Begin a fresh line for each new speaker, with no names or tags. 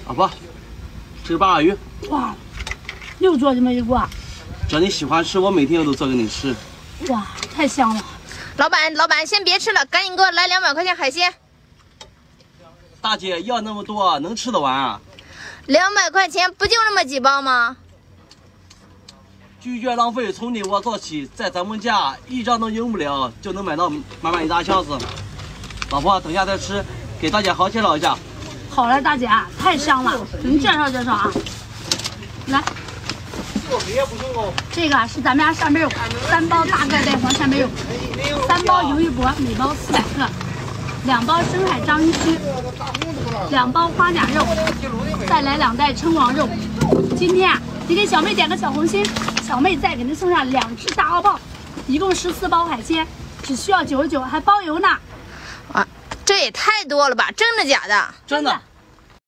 老婆，吃个八爪鱼。
哇，又做这么一锅。
只要你喜欢吃，我每天我都做给你吃。
哇，太香了！
老板，先别吃了，赶紧给我来200块钱海鲜。
大姐要那么多，能吃得完啊
？200块钱不就那么几包吗？
拒绝浪费，从你我做起，在咱们家一张都用不了，就能买到满满一大箱子。老婆，等下再吃，给大姐好介绍一下。
好嘞，大姐，太香了，给您介绍介绍啊。来，这个是咱们家扇贝肉，3包大盖带黄扇贝肉，3包鱿鱼脖，每包400克，2包深海章鱼须，2包花甲肉，再来2袋称王肉。今天啊，你给小妹点个小红心，小妹再给您送上2只大澳鲍，一共14包海鲜，只需要99，还包邮呢。
啊，这也太多了吧？真的假的？
真的。